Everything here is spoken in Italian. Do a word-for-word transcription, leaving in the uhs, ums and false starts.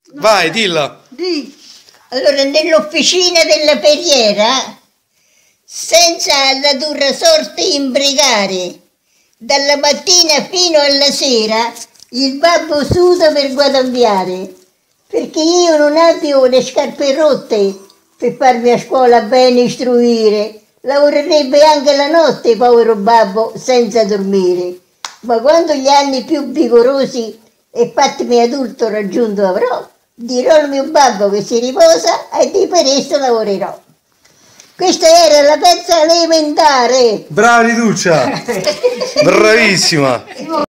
Vai, dilla. Di. Allora, nell'officina della perriera, senza la dura sorte imbricare, dalla mattina fino alla sera, il babbo suda per guadagnare, perché io non abbia le scarpe rotte per farmi a scuola bene istruire. Lavorerebbe anche la notte, povero babbo, senza dormire. Ma quando gli anni più vigorosi e fatemi adulto raggiunto avrò, dirò al mio babbo che si riposa e di per esso lavorerò. Questa era la terza elementare. Brava Riduccia, bravissima.